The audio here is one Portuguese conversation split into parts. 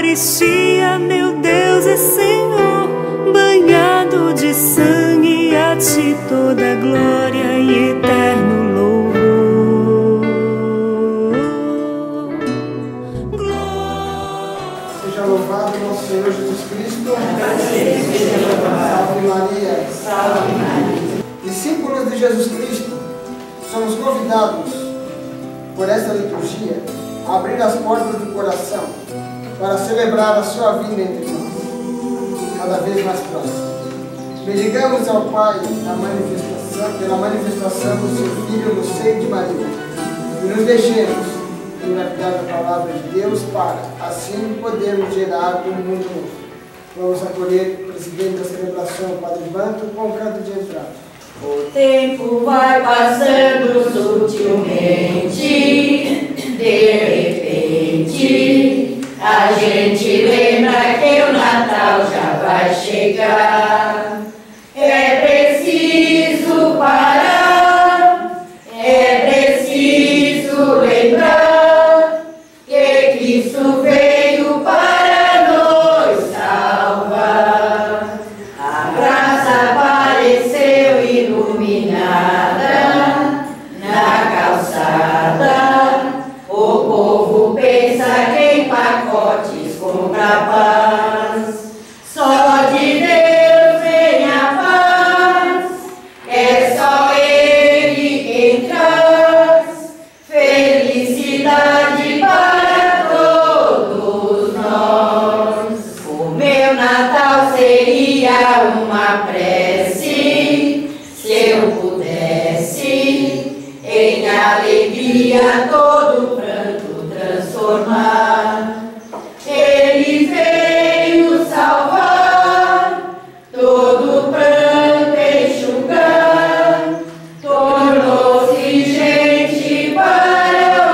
Eucaristia, meu Deus e Senhor, banhado de sangue, a ti toda glória e eterno louvor. Seja louvado nosso Senhor Jesus Cristo. Salve Maria. Salve Maria. Discípulos de Jesus Cristo, somos convidados por esta liturgia a abrir as portas do coração para celebrar a sua vinda entre nós, cada vez mais próxima. Bendigamos ao Pai pela manifestação do seu Filho no seio de Maria, e nos deixemos engravidar a palavra de Deus para, assim, podermos gerar um mundo novo. Vamos acolher o presidente da celebração, o Padre Banto, com o canto de entrada. O tempo vai passando sutilmente, de repente, a gente lembra que o Natal já vai chegar. É preciso parar, é preciso lembrar que Cristo veio para nos salvar. A graça apareceu iluminada na calçada. O povo pensa que em pacotes compra paz. Só de Deus vem a paz, é só Ele quem traz felicidade para todos nós. O meu Natal seria uma prece, se eu pudesse em alegria todo pranto transformar. Ele veio salvar, todo pranto enxugar, tornou-se gente para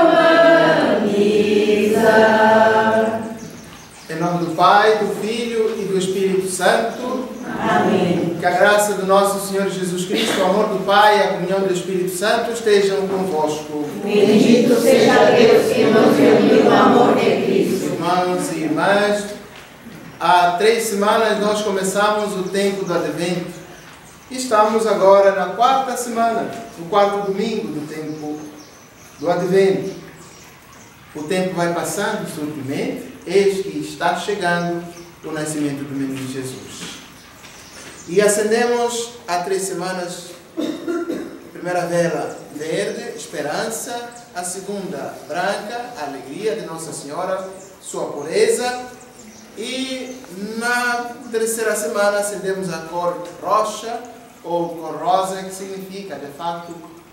humanizar. Em nome do Pai, do Filho e do Espírito Santo. Amém. Que a graça do nosso Senhor Jesus Cristo, o amor do Pai e a comunhão do Espírito Santo estejam convosco. Bendito seja Deus que nos uniu no amor de Cristo. Irmãos e irmãs, há 3 semanas nós começamos o tempo do Advento. Estamos agora na 4ª semana, no 4º domingo do tempo do Advento. O tempo vai passando sutilmente, eis que está chegando o nascimento do menino Jesus. E acendemos há 3 semanas a primeira vela verde, esperança, a segunda branca, alegria de Nossa Senhora, sua pureza, e na 3ª semana acendemos a cor roxa ou cor rosa, que significa de fato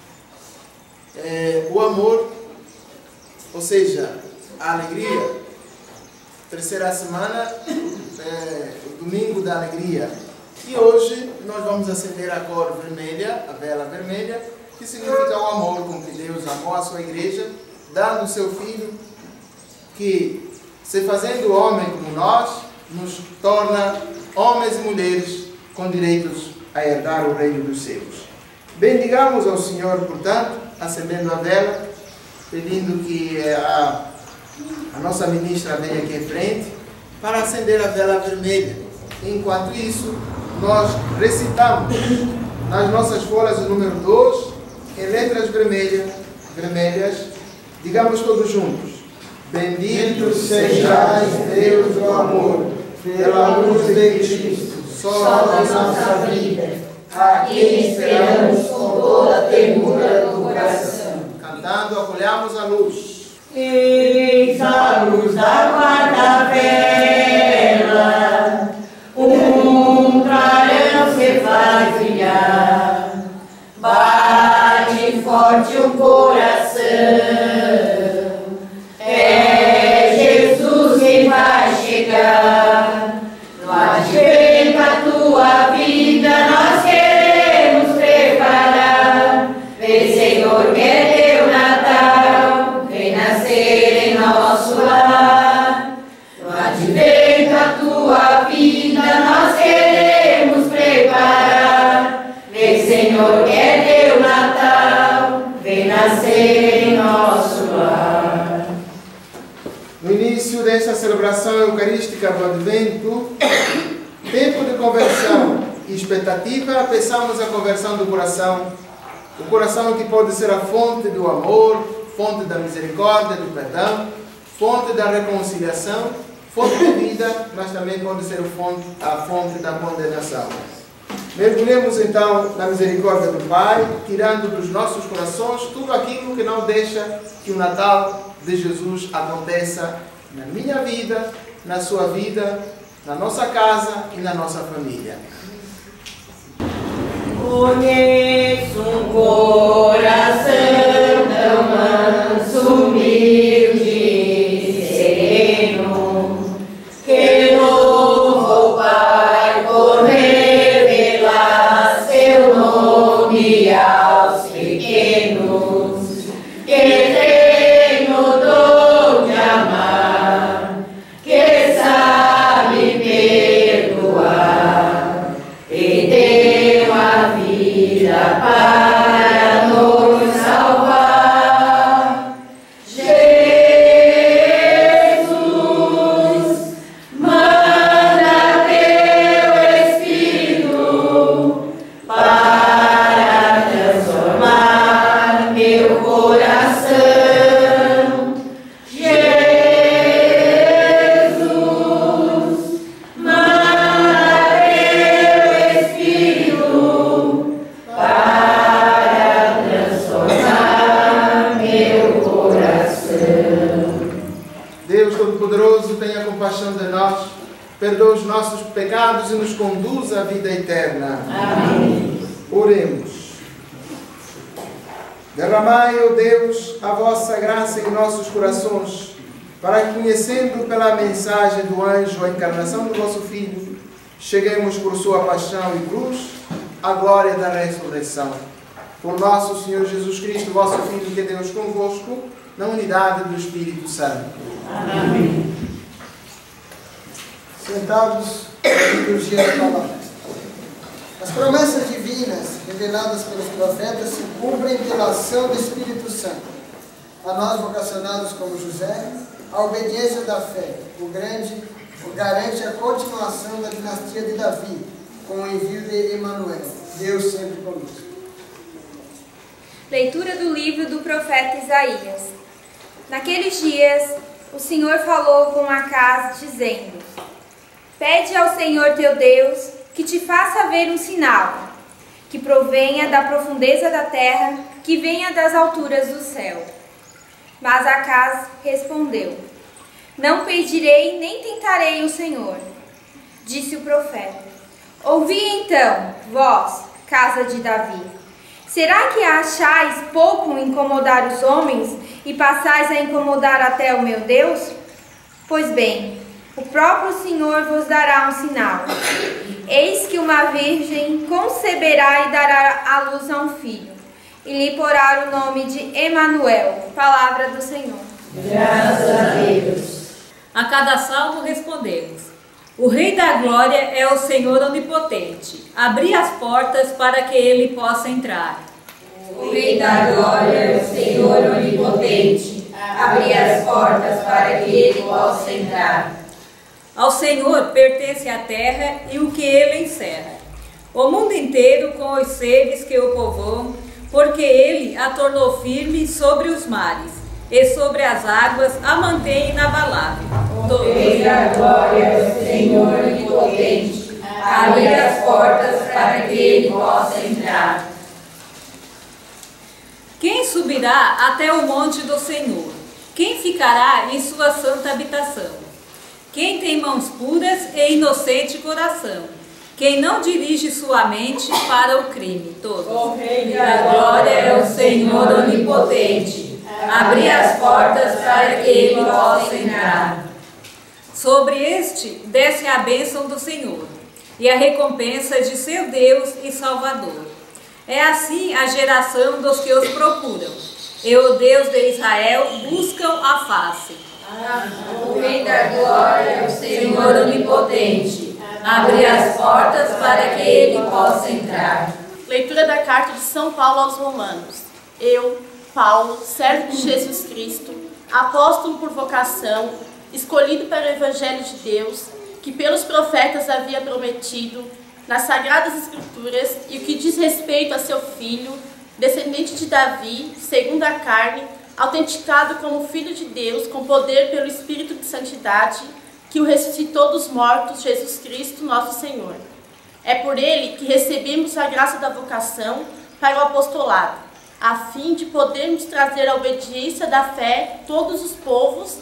o amor, ou seja, a alegria. 3ª semana, o domingo da alegria. E hoje nós vamos acender a cor vermelha, a vela vermelha, que significa o amor com que Deus amou a sua igreja, dando o seu Filho, que, se fazendo homem como nós, nos torna homens e mulheres com direitos a herdar o reino dos céus. Bendigamos ao Senhor, portanto, acendendo a vela, pedindo que a nossa ministra venha aqui em frente para acender a vela vermelha. Enquanto isso, nós recitamos nas nossas folhas o número 2, em letras vermelhas, digamos todos juntos: bendito sejais Deus do amor, pela luz de Cristo, sol da nossa vida, a quem esperamos com toda a ternura do coração. Cantando, acolhamos a luz. Eis a luz da 4ª vela, clarão se faz brilhar, bate forte o coração. É Jesus que vai chegar. No advento a tua vida nós queremos preparar. Vem, Senhor, que é teu Natal, vem nascer em nosso lar. No advento a tua vida nós queremos preparar. Vem, Senhor, que é teu Natal, vem nascer em nosso celebração eucarística do Advento, tempo de conversão e expectativa, peçamos a conversão do coração. O coração que pode ser a fonte do amor, fonte da misericórdia, do perdão, fonte da reconciliação, fonte de vida, mas também pode ser a fonte da condenação. Mergulhemos então na misericórdia do Pai, tirando dos nossos corações tudo aquilo que não deixa que o Natal de Jesus aconteça na minha vida, na sua vida, na nossa casa e na nossa família. Conheço um coração tão manso, humilde, sereno, que louvo o Pai por revelar seu nome aos pequenos, que tem o dom de amar, que sabe perdoar e deu a vida para nos salvar. Jesus, manda teu Espírito para transformar meu coração. Jesus, manda teu Espírito para transformar meu coração. Deus Todo-Poderoso, tenha compaixão de nós, perdoa os nossos pecados e nos conduza à vida eterna. Amém. Oremos. Derramai, ó Deus, a vossa graça em nossos corações, para que, conhecendo pela mensagem do anjo a encarnação do vosso Filho, cheguemos por sua paixão e cruz à glória da ressurreição. Por nosso Senhor Jesus Cristo, vosso Filho, que é Deus convosco, na unidade do Espírito Santo. Amém. Sentados na liturgia da palavra. As promessas divinas reveladas pelos profetas se cumprem pela ação do Espírito Santo. A nós vocacionados como José, a obediência da fé, o garante a continuação da dinastia de Davi, com o envio de Emanuel, Deus sempre conosco. Leitura do livro do profeta Isaías. Naqueles dias, o Senhor falou com Acaz, dizendo: Pede ao Senhor teu Deus que te faça ver um sinal, que provenha da profundeza da terra, que venha das alturas do céu. Mas Acaz respondeu: Não pedirei nem tentarei o Senhor. Disse o profeta: Ouvi então, vós, casa de Davi. Será que achais pouco incomodar os homens e passais a incomodar até o meu Deus? Pois bem, o próprio Senhor vos dará um sinal. Eis que uma virgem conceberá e dará à luz a um filho, e lhe porá o nome de Emanuel. Palavra do Senhor. Graças a Deus. A cada salmo respondemos: O Rei da Glória é o Senhor Onipotente. Abri as portas para que ele possa entrar. O Rei da Glória é o Senhor Onipotente. Abri as portas para que ele possa entrar. Ao Senhor pertence a terra e o que ele encerra, o mundo inteiro com os seres que o povoam, porque ele a tornou firme sobre os mares, e sobre as águas a mantém inabalável. O Rei da Glória é o Senhor Onipotente. Abre as portas para que ele possa entrar. Quem subirá até o monte do Senhor? Quem ficará em sua santa habitação? Quem tem mãos puras e inocente coração? Quem não dirige sua mente para o crime? Todos. O Rei da Glória é o Senhor Onipotente. Abri as portas para que ele possa entrar. Sobre este desce a bênção do Senhor e a recompensa de seu Deus e Salvador. É assim a geração dos que os procuram, e o Deus de Israel buscam a face. O Rei da Glória é o Senhor Onipotente. Abre as portas para que ele possa entrar. Leitura da carta de São Paulo aos Romanos. Eu, Paulo, servo de Jesus Cristo, apóstolo por vocação, escolhido para o Evangelho de Deus, que pelos profetas havia prometido nas Sagradas Escrituras, e o que diz respeito a seu filho, descendente de Davi, segundo a carne, autenticado como Filho de Deus, com poder pelo Espírito de Santidade, que o ressuscitou dos mortos, Jesus Cristo, nosso Senhor. É por ele que recebemos a graça da vocação para o apostolado, a fim de podermos trazer a obediência da fé todos os povos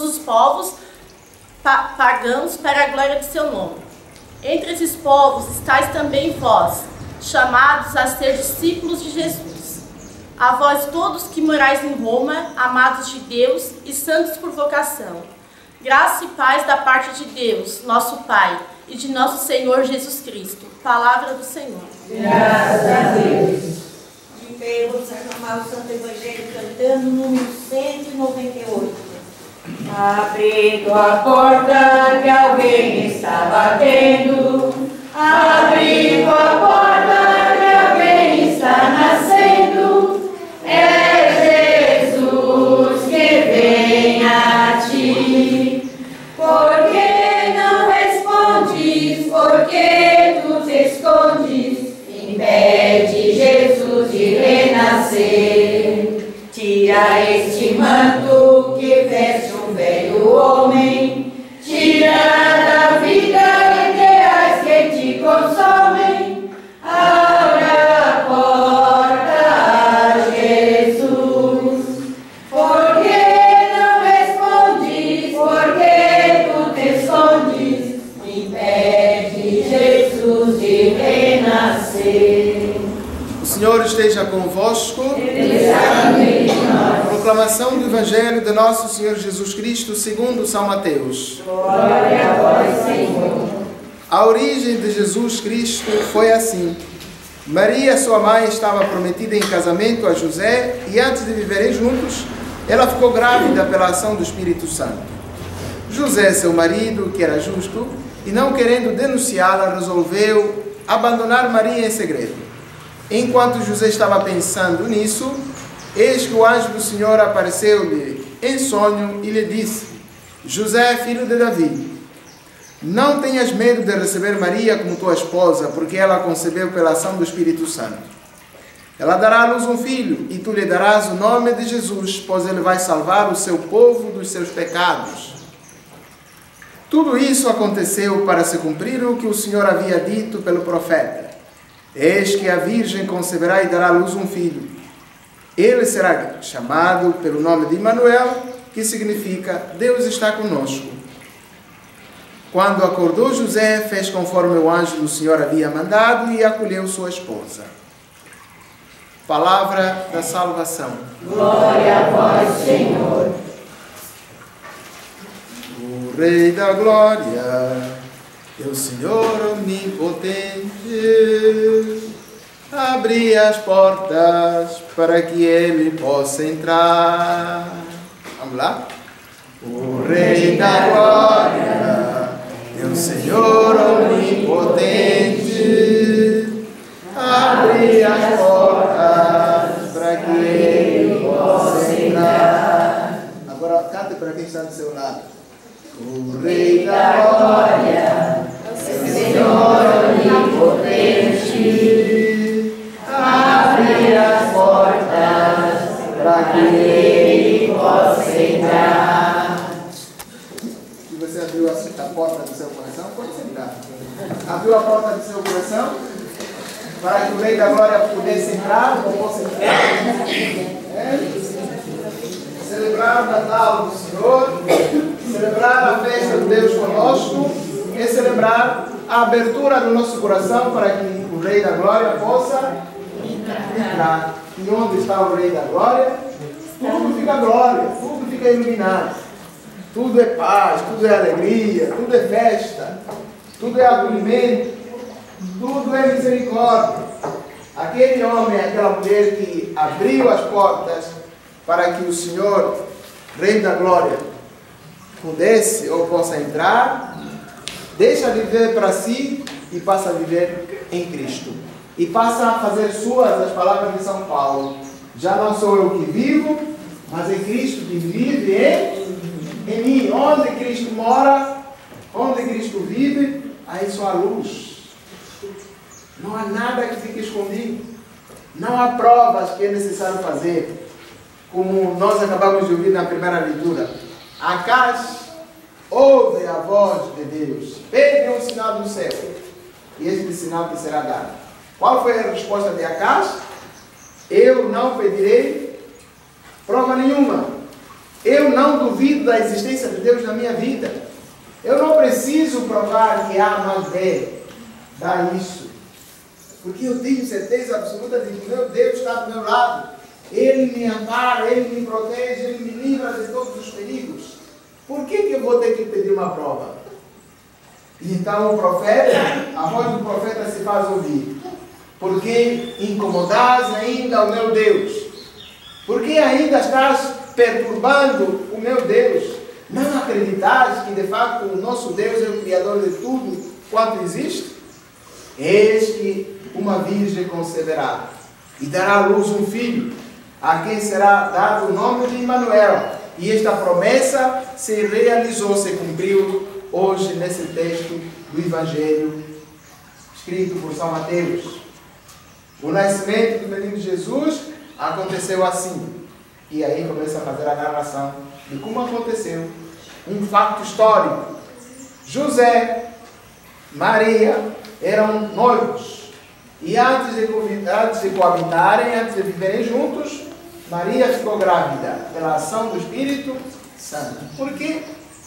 pagãos para a glória de seu nome. Entre esses povos estáis também vós, chamados a ser discípulos de Jesus. A vós todos que morais em Roma, amados de Deus e santos por vocação. Graça e paz da parte de Deus, nosso Pai, e de nosso Senhor Jesus Cristo. Palavra do Senhor. Graças a Deus. De pé, vamos aclamar o Santo Evangelho cantando o número 198. Abre tua porta que alguém está batendo. Abre tua porta que alguém está nascendo. É Jesus que vem a ti. Por que não respondes? Por que tu te escondes? Impede Jesus de renascer. Tira este manto que veste um velho homem. Tira da vida ideais que te consomem. Abra a porta a Jesus. Por que não respondes? Por que tu te escondes? Impede Jesus de renascer. O Senhor esteja convosco. Proclamação do Evangelho de nosso Senhor Jesus Cristo segundo São Mateus. Glória a vós, Senhor. A origem de Jesus Cristo foi assim. Maria, sua mãe, estava prometida em casamento a José e antes de viverem juntos, ela ficou grávida pela ação do Espírito Santo. José, seu marido, que era justo, e não querendo denunciá-la, resolveu abandonar Maria em segredo. Enquanto José estava pensando nisso, eis que o anjo do Senhor apareceu-lhe em sonho e lhe disse: José, filho de Davi, não tenhas medo de receber Maria como tua esposa, porque ela concebeu pela ação do Espírito Santo. Ela dará à luz um filho, e tu lhe darás o nome de Jesus, pois ele vai salvar o seu povo dos seus pecados. Tudo isso aconteceu para se cumprir o que o Senhor havia dito pelo profeta: Eis que a Virgem conceberá e dará à luz um filho. Ele será chamado pelo nome de Emanuel, que significa Deus está conosco. Quando acordou José, fez conforme o anjo do Senhor havia mandado e acolheu sua esposa. Palavra da salvação. Glória a vós, Senhor. O Rei da Glória é o Senhor onipotente. Abre as portas para que ele possa entrar. Vamos lá? O Rei da Glória é o Senhor onipotente. Abre as portas para que ele possa entrar. Agora cante para quem está do seu lado. O Rei da Glória é o Senhor onipotente. Abre as portas para que ele possa entrar. Se você abriu a porta do seu coração, pode entrar. Abriu a porta do seu coração para que o Rei da Glória pudesse entrar ou possa entrar. Celebrar o Natal do Senhor, celebrar a festa de Deus conosco e celebrar a abertura do nosso coração para que o Rei da Glória possa entrar. E onde está o Rei da Glória? Tudo fica glória, tudo fica iluminado. Tudo é paz, tudo é alegria, tudo é festa, tudo é acolhimento, tudo é misericórdia. Aquele homem, aquela mulher que abriu as portas para que o Senhor, Rei da Glória, pudesse ou possa entrar, deixa de viver para si e passa a viver em Cristo. E passa a fazer suas as palavras de São Paulo. Já não sou eu que vivo, mas é Cristo que vive em em mim. Onde Cristo mora, onde Cristo vive, aí só há luz. Não há nada que fique escondido. Não há provas que é necessário fazer. Como nós acabamos de ouvir na primeira leitura. Acas ouve a voz de Deus. Pede um sinal do céu. E este sinal te será dado. Qual foi a resposta de Acas? Eu não pedirei prova nenhuma. Eu não duvido da existência de Deus na minha vida. Eu não preciso provar que A mais B dá isso. Porque eu tenho certeza absoluta de que meu Deus está do meu lado. Ele me ampara, Ele me protege, Ele me livra de todos os perigos. Por que eu vou ter que pedir uma prova? E então o profeta, a voz do profeta se faz ouvir. Porque incomodás ainda o meu Deus? Porque ainda estás perturbando o meu Deus? Não acreditais que de facto o nosso Deus é o Criador de tudo quanto existe? Eis que uma virgem conceberá e dará à luz um filho, a quem será dado o nome de Emmanuel. E esta promessa se realizou, se cumpriu hoje nesse texto do Evangelho escrito por São Mateus. O nascimento do menino Jesus aconteceu assim. E aí começa a fazer a narração de como aconteceu. Um fato histórico. José, Maria eram noivos. E antes de coabitarem, antes de viverem juntos, Maria ficou grávida pela ação do Espírito Santo. Por quê?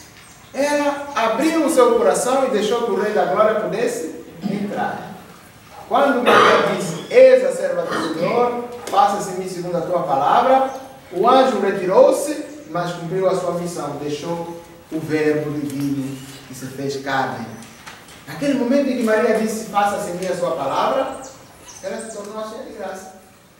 Ela abriu o seu coração e deixou que o Rei da Glória pudesse entrar. Quando Maria disse, eis a serva do Senhor, faça-se em mim segundo a tua palavra, o anjo retirou-se, mas cumpriu a sua missão, deixou o verbo divino que se fez carne. Naquele momento em que Maria disse, faça-se em mim a sua palavra, ela se tornou cheia de graça.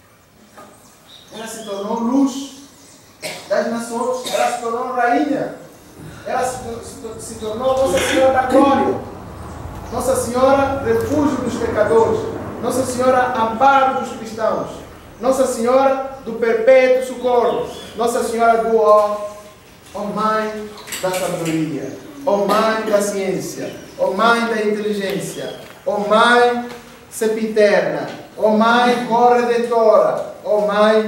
Ela se tornou luz das nações, ela se tornou rainha, ela se tornou Nossa Senhora da Glória, Nossa Senhora refúgio dos pecadores, Nossa Senhora amparo dos cristãos, Nossa Senhora do perpétuo socorro, Nossa Senhora do ó Mãe da sabedoria, ó Mãe da ciência, ó Mãe da inteligência, ó Mãe sempiterna, ó Mãe corredentora, ó Mãe,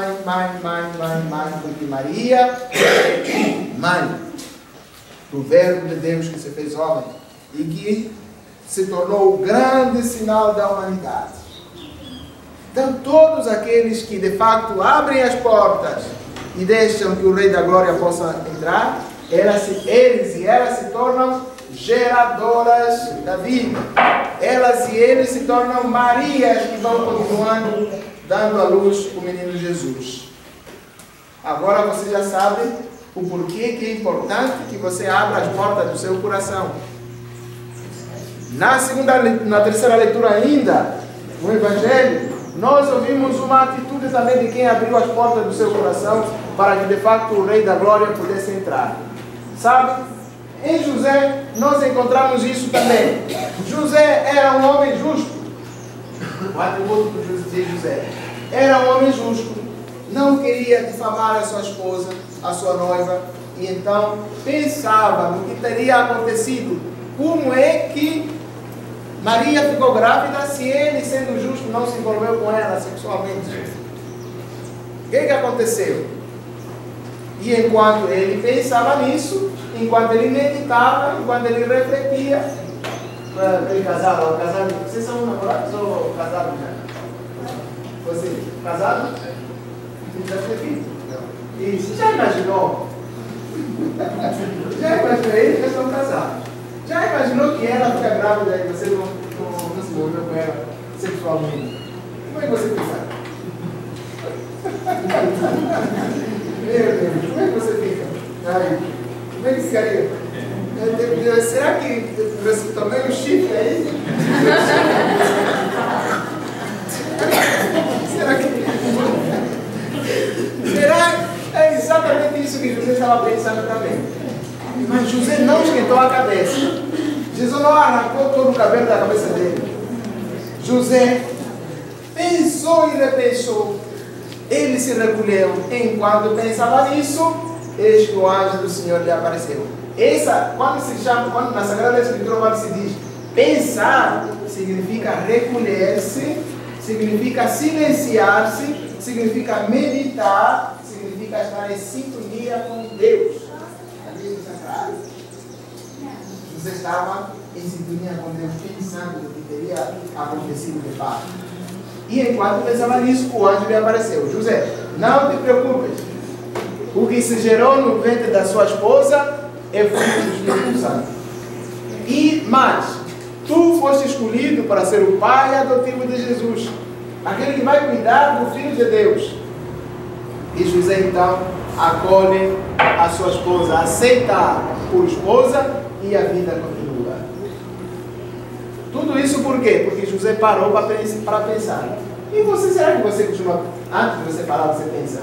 porque Maria é Mãe do Verbo de Deus que se fez homem e que se tornou o grande sinal da humanidade. Então todos aqueles que de facto abrem as portas e deixam que o Rei da Glória possa entrar, eles e elas se tornam geradoras da vida. Elas e eles se tornam Marias que vão continuando dando à luz o menino Jesus. Agora você já sabe o porquê que é importante que você abra as portas do seu coração. Na terceira leitura ainda, no Evangelho, nós ouvimos uma atitude também de quem abriu as portas do seu coração para que de fato o Rei da Glória pudesse entrar. Sabe? Em José nós encontramos isso também. José era um homem justo. O atributo de José era um homem justo. Não queria difamar a sua esposa, a sua noiva. E então pensava no que teria acontecido. Como é que Maria ficou grávida se ele, sendo justo, não se envolveu com ela sexualmente? O que aconteceu? E enquanto ele pensava nisso, enquanto ele meditava, enquanto ele refletia, ele casado, vocês são namorados ou casados já? Você, casado? Já teve? Isso, já imaginou? Já imaginou ele? Já estão casados. Já imaginou que ela fica grávida e você não se envolveu com ela sexualmente? Como é que você pensa? Meu Deus, como é que você fica? Ai, como é que ficaria? Será que você tomei um chifre aí? Será que... Será? É exatamente isso que José estava pensando também. Mas José não esquentou a cabeça. Jesus não arrancou todo o cabelo da cabeça dele. José pensou e repensou. Ele se recolheu. Enquanto pensava nisso, eis que o anjo do Senhor lhe apareceu. Quando na Sagrada Escritura, quando se diz pensar, significa recolher-se, significa silenciar-se, significa meditar, significa estar em sintonia com Deus. Você estava em sintonia com Deus, pensando no que teria acontecido de fato. E enquanto pensava nisso, o anjo lhe apareceu. José, não te preocupes. O que se gerou no ventre da sua esposa é fruto do Espírito Santo. Mas tu foste escolhido para ser o pai adotivo de Jesus, aquele que vai cuidar do Filho de Deus. E José então acolhe a sua esposa, aceita por esposa e a vida continua. Tudo isso por quê? Porque José parou para pensar. E você, será que você costuma, antes de você parar, você pensa?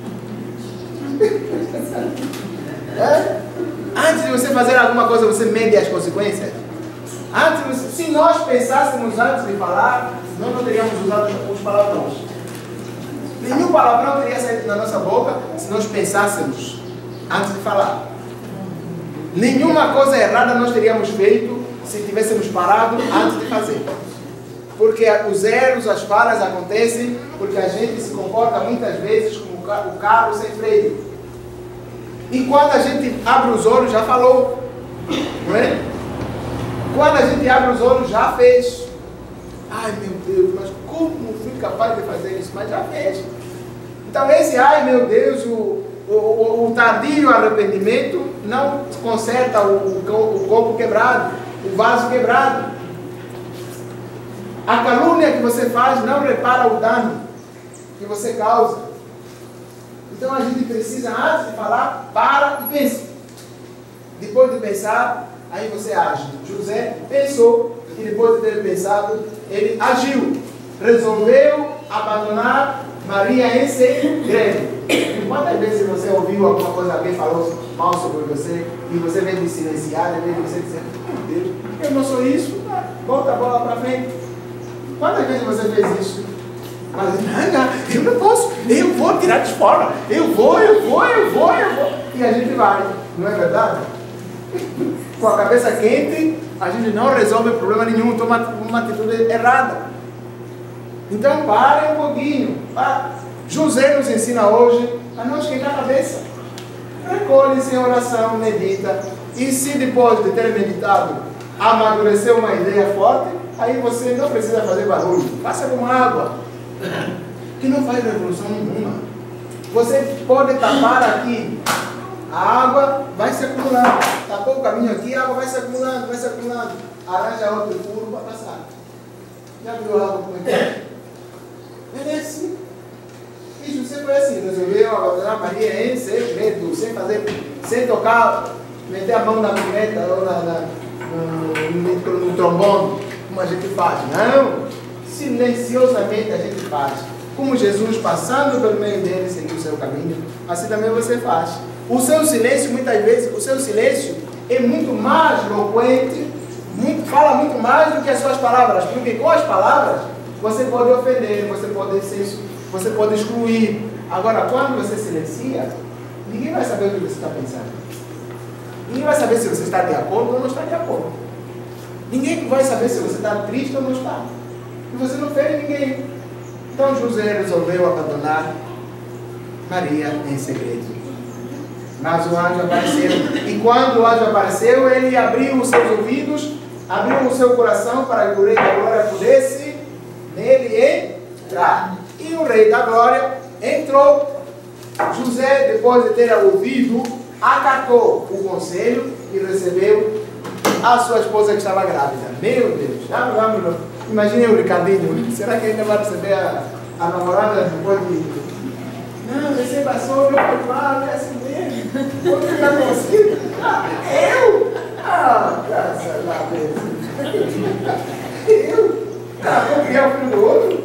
Antes de você fazer alguma coisa, você mede as consequências? Se nós pensássemos antes de falar, nós não teríamos usado os palavrões. Nenhum palavrão teria saído da nossa boca se nós pensássemos antes de falar. Nenhuma coisa errada nós teríamos feito se tivéssemos parado antes de fazer. Porque os erros, as falhas acontecem porque a gente se comporta muitas vezes como o carro sem freio. E quando a gente abre os olhos, já falou. Não é? Quando a gente abre os olhos, já fez. Ai meu Deus, mas como fui capaz de fazer isso? Mas já fez. Então esse, ai meu Deus, o tardio arrependimento não conserta o copo quebrado, o vaso quebrado. A calúnia que você faz não repara o dano que você causa. Então a gente precisa, antes de falar, para e pensa. Depois de pensar, aí você age. José pensou e depois de ter pensado, ele agiu. Resolveu abandonar Maria em segredo. Quantas vezes você ouviu alguma coisa, alguém falou mal sobre você e você veio de silenciar, e veio você dizer, meu Deus, eu não sou isso, bota a bola para frente. Quantas vezes você fez isso? Mas não, eu não posso, eu vou tirar de fora, eu vou. E a gente vai, não é verdade? Com a cabeça quente, a gente não resolve problema nenhum, toma uma atitude errada. Então pare um pouquinho. José nos ensina hoje a não esquentar a cabeça. Recolhe-se em oração, medita. E se depois de ter meditado, amadureceu uma ideia forte, aí você não precisa fazer barulho. Faça com água, que não faz revolução nenhuma. Você pode tapar aqui, a água vai se acumulando. Tapou o caminho aqui, a água vai se acumulando, Arranja outro furo para passar. Já viu a água como é que é? É assim. E José foi assim, resolveu abandonar Maria em segredo, sem tocar, meter a mão na vinheta ou no trombone, como a gente faz. Não, silenciosamente a gente faz. Como Jesus, passando pelo meio dele, seguiu o seu caminho, assim também você faz. O seu silêncio, muitas vezes, o seu silêncio é muito mais eloquente, fala muito mais do que as suas palavras, porque com as palavras você pode ofender, você pode excluir. Agora, quando você silencia, ninguém vai saber o que você está pensando. Ninguém vai saber se você está de acordo ou não está de acordo. Ninguém vai saber se você está triste ou não está. E você não fere ninguém. Então José resolveu abandonar Maria em segredo. Mas o anjo apareceu. E quando o anjo apareceu, ele abriu os seus ouvidos, abriu o seu coração para que o Rei da Glória pudesse nele entrar. E o Rei da Glória entrou. José, depois de ter ouvido, acatou o conselho e recebeu a sua esposa que estava grávida. Meu Deus, imagine o Ricardinho. Será que ainda vai receber a namorada depois de... Não, receba só, não pode falar, é assim mesmo. Vou ficar com você. Eu? Graças a Deus. Eu? Vou criar o filho do outro?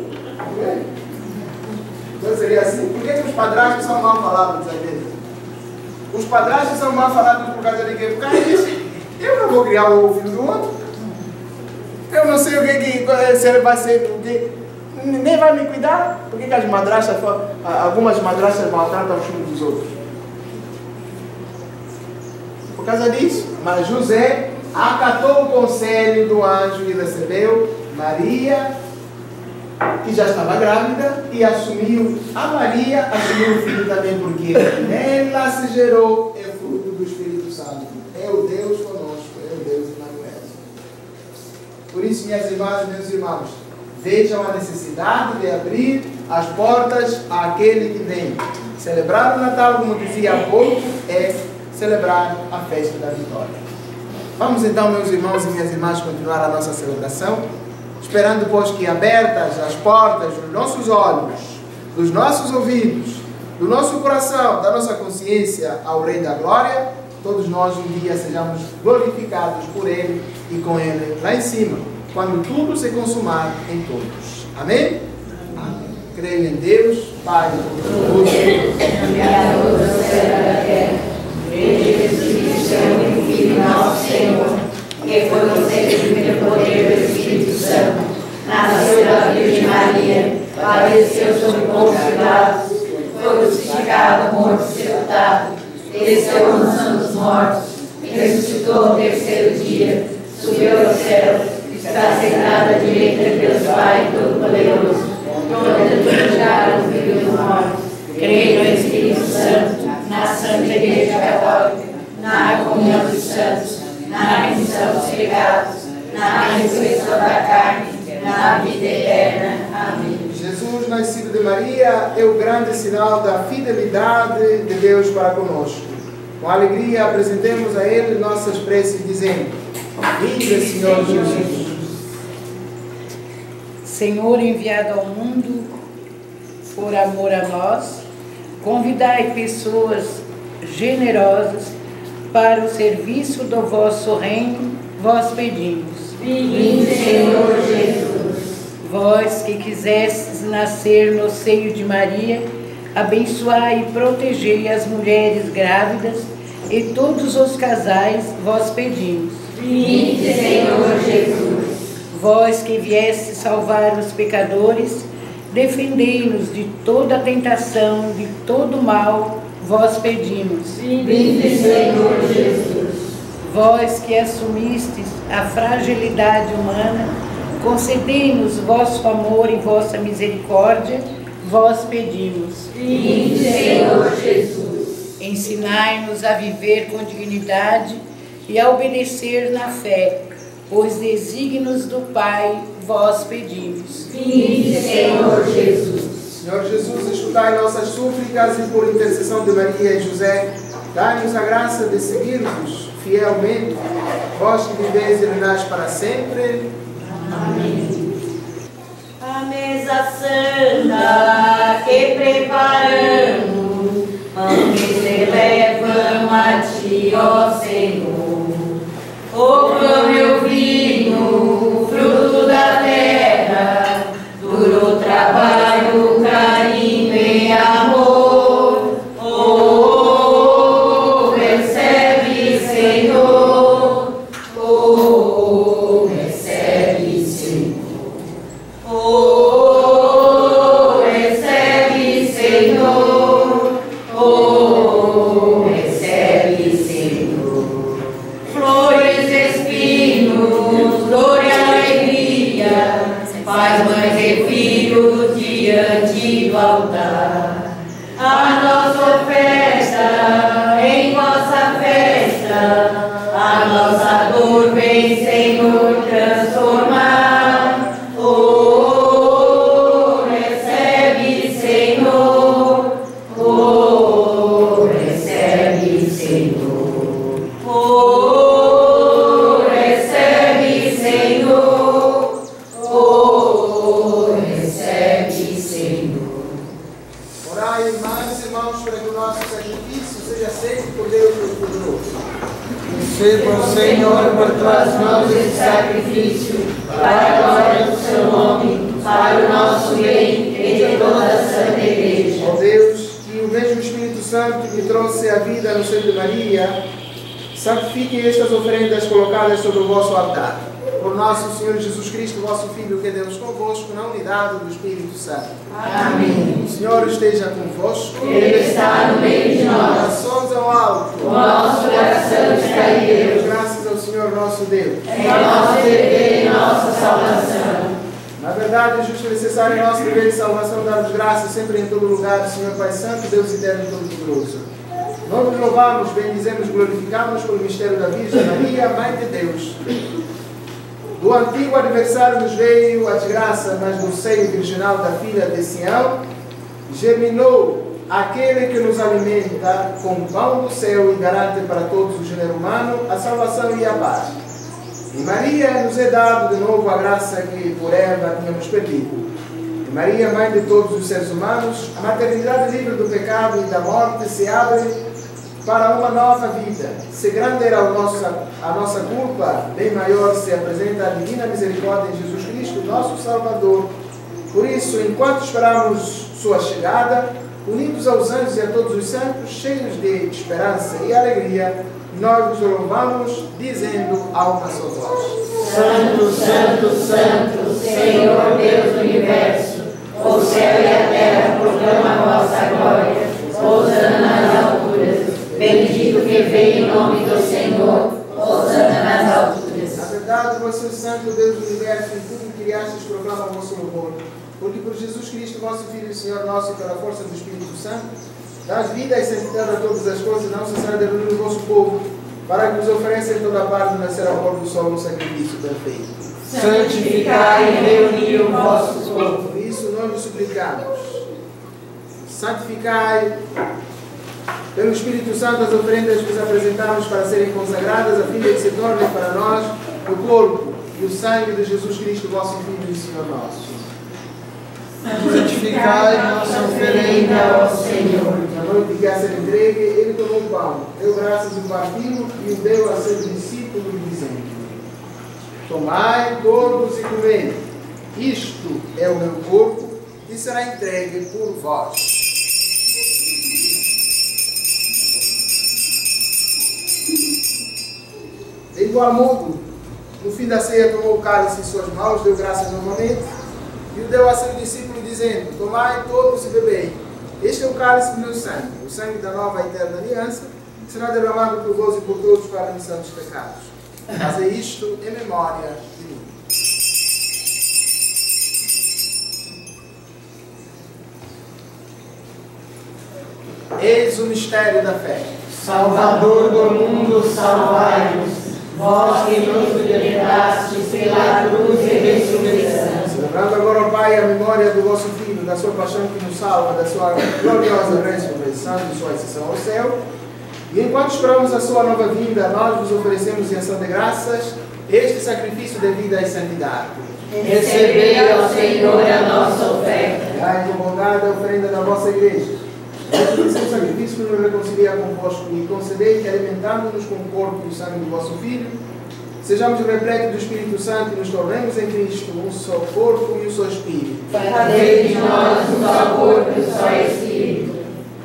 Então seria assim. Por que os padrastos são mal falados às vezes? Os padrastos são mal falados por causa de quê? Por causa disso. Eu não vou criar o filho do outro. Eu não sei o que se ele vai ser, o que nem vai me cuidar. Por que as madrastas, algumas madrastas maltratam os filhos dos outros? por causa disso. Mas José acatou o conselho do anjo e recebeu Maria, que já estava grávida, e assumiu o filho também, porque nela se gerou o fruto do Espírito Santo. É o Deus conosco, é o Deus Emmanuel. Por isso, minhas irmãs e meus irmãos, vejam a necessidade de abrir as portas àquele que vem. Celebrar o Natal, como dizia há pouco, é celebrar a festa da vitória. Vamos então, meus irmãos e minhas irmãs, continuar a nossa celebração, esperando, pois, que abertas as portas dos nossos olhos, dos nossos ouvidos, do nosso coração, da nossa consciência ao Rei da Glória, todos nós um dia sejamos glorificados por Ele e com Ele lá em cima, quando tudo se consumar em todos. Amém? Amém. Creio em Deus, Pai Todo-Poderoso, Criador do céu e da terra, em Jesus Cristo, o Filho nosso Senhor, que foi concebido pelo poder do Espírito Santo, nasceu da Virgem Maria, padeceu sob Pôncio Pilatos, foi crucificado, morto e sepultado, desceu ao mansão dos mortos, ressuscitou ao terceiro dia, subiu aos céus, está sentado à direita de Deus Pai Todo-Poderoso, onde julgar o Filho dos mortos. Creio no Espírito Santo, na Santa Igreja Católica, na comunhão dos santos, na remissão dos pecados, na ressurreição da carne, na vida eterna. Amém. Jesus, nascido de Maria, é o grande sinal da fidelidade de Deus para conosco. Com alegria apresentemos a Ele nossas preces, dizendo: Vinde, Senhor Jesus. Senhor enviado ao mundo por amor a nós, convidai pessoas generosas para o serviço do vosso reino, vós pedimos. Vinde, Senhor Jesus. Vós que quisestes nascer no seio de Maria, abençoai e protegei as mulheres grávidas e todos os casais, vós pedimos. Vinde, Senhor Jesus. Vós que viestes salvar os pecadores, defendei-nos de toda tentação, de todo mal, vós pedimos. Vinde, Senhor Jesus. Vós que assumistes a fragilidade humana, concedei-nos vosso amor e vossa misericórdia, vós pedimos. Vinde, Senhor Jesus. Ensinai-nos a viver com dignidade e a obedecer na fé, os desígnios do Pai, vós pedimos. Vinde, Senhor Jesus. Senhor Jesus, escutai nossas súplicas e por intercessão de Maria e José, dai-nos a graça de seguir-vos fielmente, vós que viveis e reinais para sempre. Amém. A mesa santa que preparamos, pão que se levam a ti, ó Senhor. O pão e o vinho, fruto da terra, duro trabalho, carinho e amor. Oh, recebe, Senhor. Oh, recebe, Senhor. Oh, recebe, Senhor. Oh, recebe, Senhor. Flores, espinhos, dor e alegria, faz mães e filhos diante do altar. A nossa festa, em vossa festa, a nossa dor vem, Senhor, transformar. Oh, recebe, Senhor. Oh, recebe, Senhor. Oh, recebe, Senhor. Oh, recebe, Senhor. Orai, irmãs e irmãos, para que o nosso sacrifício seja aceito por Deus Todo-Poderoso. Receba, Senhor, por tuas mãos esse sacrifício, para a glória do seu nome, para o nosso bem e de toda a Santa Igreja. Ó Deus, que o mesmo Espírito Santo que trouxe a vida no seio de Maria, santifique estas oferendas colocadas sobre o vosso altar, Por nosso Senhor Jesus Cristo, vosso Filho, que é Deus convosco, na unidade do Espírito Santo. Amém. O Senhor esteja convosco. Ele está no meio de nós. Orações ao alto. O nosso coração está em Deus. Graças ao Senhor nosso Deus. É nosso dever e nossa salvação. Na verdade, é justo e necessário em nosso dever de salvação dar-vos graças sempre em todo lugar, Senhor Pai Santo, Deus eterno e todo-poderoso. Nós nos louvamos, bendizemos, glorificamos pelo mistério da Virgem Maria, Mãe de Deus. Do antigo adversário nos veio a desgraça, mas do seio virginal da filha de Sião germinou aquele que nos alimenta com o pão do céu e garante para todos o gênero humano a salvação e a paz. E Maria nos é dado de novo a graça que por ela tínhamos perdido. E Maria, Mãe de todos os seres humanos, a maternidade livre do pecado e da morte se abre para uma nova vida. Se grande era a nossa culpa, bem maior se apresenta a divina misericórdia em Jesus Cristo, nosso Salvador. Por isso, enquanto esperamos sua chegada, unidos aos anjos e a todos os santos, cheios de esperança e alegria, nós vos louvamos, dizendo a uma só voz: Santo, Santo, Santo, Senhor Deus do Universo, o céu e a terra proclamam a vossa glória. Hosana nas alturas. Bendito que vem em nome do Senhor. Hosana nas alturas. Na verdade, vosso Santo Deus do Universo, em tudo que criastes, proclama o vosso louvor. Porque por Jesus Cristo, vosso Filho e Senhor nosso, e pela força do Espírito Santo, dás vida e santidade a todas as coisas, não cessará de reunir o vosso povo, para que vos ofereça em toda parte nascer ao pôr do sol um sacrifício perfeito. Santificai e reunir o vosso povo. Por isso nós vos suplicamos, santificai pelo Espírito Santo as oferendas que vos apresentamos para serem consagradas, a fim de que se tornem para nós o corpo e o sangue de Jesus Cristo, vosso Filho e Senhor nosso. Santificai nossa oferenda ao Senhor. Na noite que a ser entregue, ele tomou o pão, deu graças e partiu e o deu a seus discípulos, dizendo: Tomai todos e comei. Isto é o meu corpo, que será entregue por vós. De igual modo, no fim da ceia, tomou o cálice em suas mãos, deu graças novamente e o deu a seus discípulos, dizendo: Tomai todos e bebei. Este é o cálice do meu sangue, o sangue da nova e eterna aliança, que será derramado por vós e por todos para a remissão dos pecados. Fazei isto em memória de mim. Eis o mistério da fé. Salvador do mundo, salvai-nos. Vós que nos libertastes pela cruz e ressurreição. Celebrando agora, ó Pai, a memória do vosso Filho, da sua paixão que nos salva, da sua gloriosa ressurreição e sua ascensão ao céu. E enquanto esperamos a sua nova vinda, nós vos oferecemos em ação de graças este sacrifício de vida e santidade. Recebei ao Senhor a nossa oferta. Dai com bondade a oferenda da vossa igreja. Este é um sacrifício que nos reconcilia convosco e concedei que, alimentando-nos com o corpo e o sangue do vosso Filho, sejamos repletos do Espírito Santo e nos tornemos em Cristo um só corpo e um só Espírito. Fazei de nós um só corpo e um só Espírito.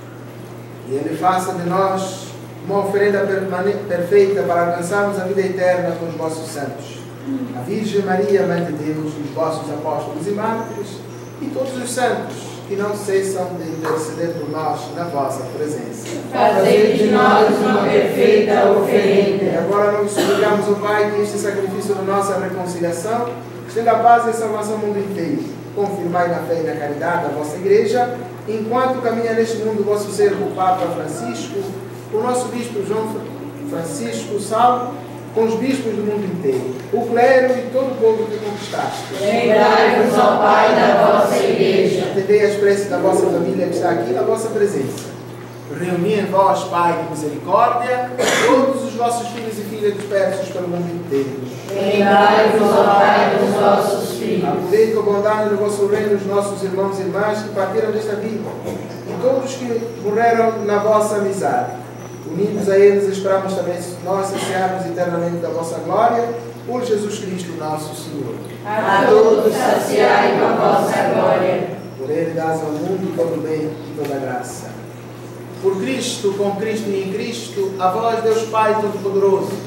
E Ele faça de nós uma oferenda perfeita para alcançarmos a vida eterna com os vossos santos. A Virgem Maria, Mãe de Deus, os vossos apóstolos e mártires, e todos os santos que não cessam de interceder por nós na vossa presença. Fazei de nós uma perfeita E oferenda. agora nós suplicamos ao Pai que este sacrifício da nossa reconciliação estenda a paz e a salvação ao mundo inteiro. Confirmai na fé e na caridade a vossa Igreja, enquanto caminha neste mundo o vosso servo, o Papa Francisco, o nosso Bispo João Francisco Salvo, com os bispos do mundo inteiro, o clero e todo o povo que conquistaste. Lembrai-vos, ó Pai, da vossa Igreja. Atendei as preces da vossa família que está aqui na vossa presença. Reuni em vós, Pai de misericórdia, todos os vossos filhos e filhas dispersos pelo mundo inteiro. Lembrai-vos, ó Pai, dos vossos filhos. Acudei com bondade no vosso reino os nossos irmãos e irmãs que partiram desta vida, e todos que morreram na vossa amizade. Unidos a eles, esperamos também nós saciarmos eternamente da vossa glória, por Jesus Cristo, nosso Senhor. A todos saciai com a vossa glória. Por Ele dás ao mundo todo o bem e toda a graça. Por Cristo, com Cristo e em Cristo, a vós, Deus Pai Todo-Poderoso,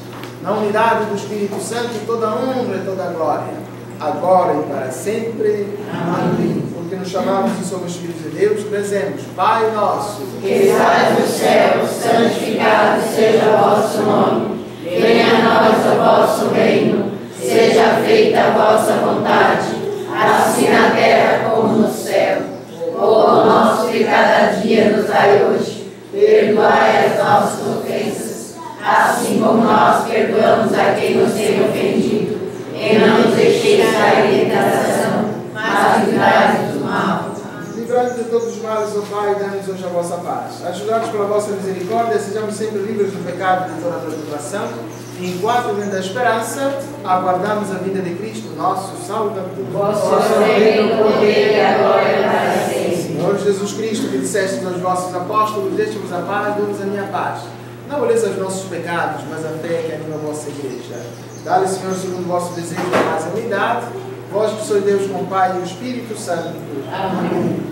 na unidade do Espírito Santo, toda honra e toda glória, agora e para sempre. Amém. Porque nos chamamos e somos filhos de Deus, rezemos: Pai nosso, que estás nos céus, santificado seja o vosso nome. Venha a nós o vosso reino. Seja feita a vossa vontade, assim na terra como no céu. O pão nosso de cada dia nos dai hoje. Perdoai as nossas ofensas, assim como nós perdoamos a quem nos tem ofendido. E não nos deixeis cair em tentação, mas livrai-nos do mal. Livrai-nos de todos os males, ó Pai, e dai-nos hoje a vossa paz. Ajudados pela vossa misericórdia, sejamos sempre livres do pecado e de toda a tribulação. E enquanto vem da esperança, aguardamos a vinda de Cristo, nosso Salvador. Vosso reino, o poder e a glória para sempre. Senhor Jesus Cristo, que disseste aos vossos apóstolos: deixe-vos a paz, dou-vos a minha paz. Não olheis os nossos pecados, mas a fé que anima a vossa igreja. Dá-lhe, Senhor, segundo o vosso desejo, a paz e a unidade. Vós que sois Deus com o Pai e o Espírito Santo. Amém.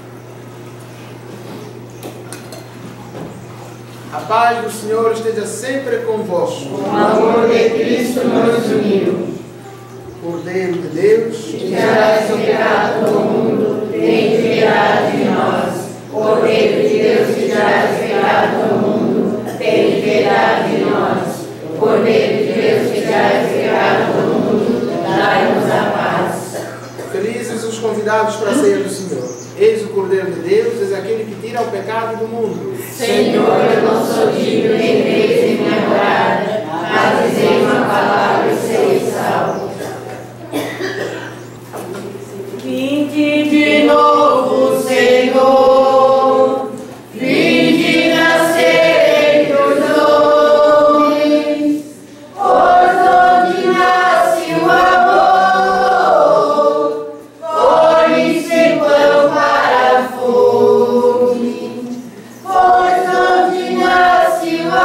A paz do Senhor esteja sempre convosco. O amor de Cristo nos uniu. Cordeiro de Deus, que tirais o pecado do mundo, tem piedade de nós. Cordeiro de Deus, que tirais o pecado do mundo, tem piedade de nós. Cordeiro de Deus, que tirais o pecado do mundo, dai-nos a paz. Felizes os convidados para a ceia do Senhor. Eis o Cordeiro de Deus, eis aquele que tira o pecado do mundo. Senhor, eu não sou digno de entrar em minha morada, mas dizei uma palavra e serei salvo. Vinde de novo, Senhor, vinde nascer dos homens, pois onde nasce o amor, põe-se pão para a fome. Pois onde nasce o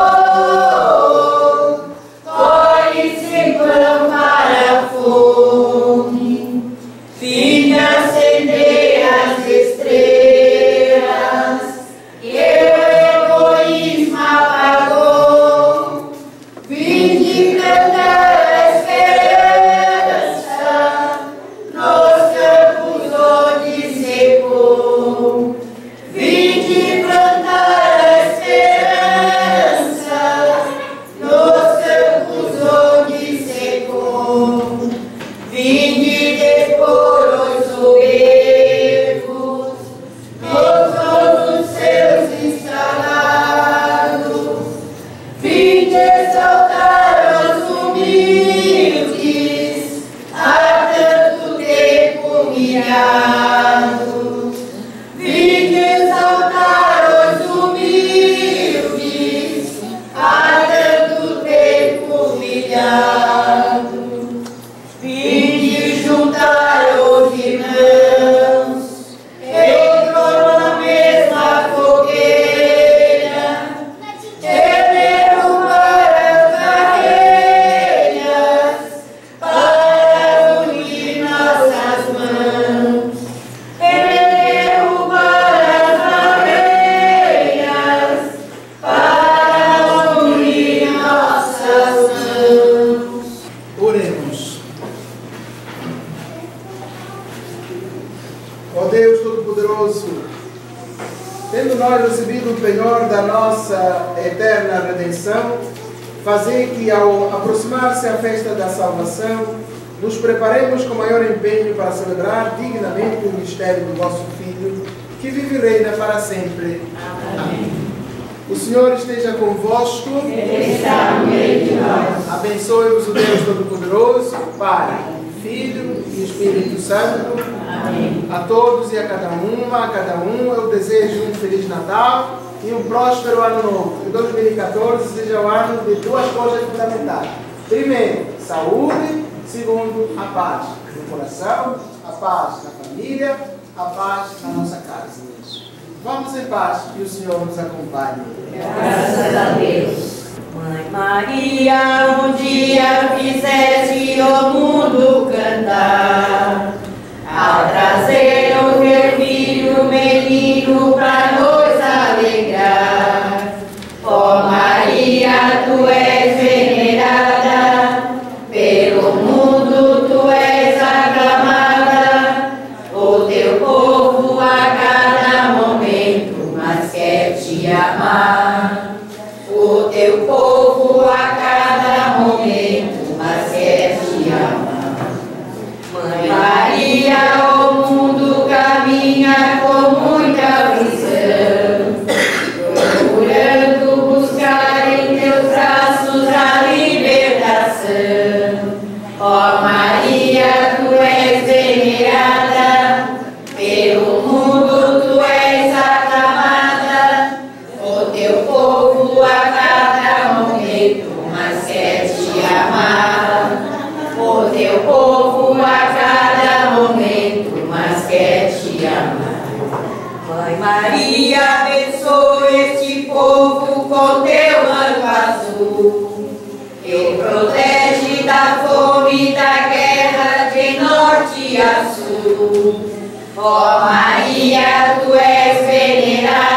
amor, põe-se pão para a fome. Vinde acender as estrelas que o egoísmo apagou. Vinde cantar a esperança nos campos onde secou. Vinde plantar a esperança nos campos onde secou. Vinde depor os soberbos nos tronos seus instalados. Vinde exaltar os humildes, há tanto tempo humilhados. Vinde exaltar os humildes, há tanto tempo humilhados. Vinde juntar os irmãos, em torno da mesma fogueira, e derrubar as barreiras para unir nossas mãos. E derrubar as barreiras para unir nossas mãos. Oremos. Ó Deus Todo-Poderoso, tendo nós recebido o penhor da nossa eterna redenção, fazei que, ao aproximar-se a festa da salvação, nos preparemos com maior empenho para celebrar dignamente o mistério do vosso Filho, que vive e reina para sempre. Amém. O Senhor esteja convosco. Ele está no meio de nós. Abençoe-vos o Deus Todo-Poderoso, Pai, Filho e Espírito Santo. Amém. A todos e a cada um, eu desejo um Feliz Natal e um próspero Ano Novo. Que 2014 seja o ano de duas coisas fundamentais. Primeiro, saúde. Segundo, a paz no coração, a paz na família, a paz na nossa casa. Vamos em paz, que o Senhor nos acompanhe. Graças a Deus. Mãe Maria, um dia fizeste o mundo cantar, ao trazer o teu filho menino para nos alegrar. Ó Maria, tu és venerada Pelo mundo tu és aclamada, o teu povo a cada momento mais quer te amar. O teu povo a cada momento mais quer te amar. Mãe Maria, o mundo caminha com muita visão, procurando buscar em teus braços a libertação. Ó Maria, tu és venerada, pelo mundo tu és aclamada, o teu povo a cada momento mais quer te amar. O teu povo a cada momento mais quer te amar. Mãe Maria, abençoe este povo com teu manto azul, que protege da fome e da guerra de norte a sul. Ó Maria, tu és venerada,